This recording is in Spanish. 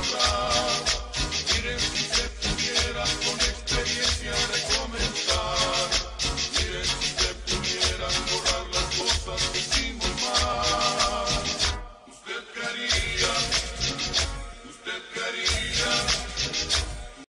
ahorrar. Miren si se pudiera con experiencia recomenzar. Miren si se pudieran borrar las cosas que hicimos mal. ¿Usted qué haría?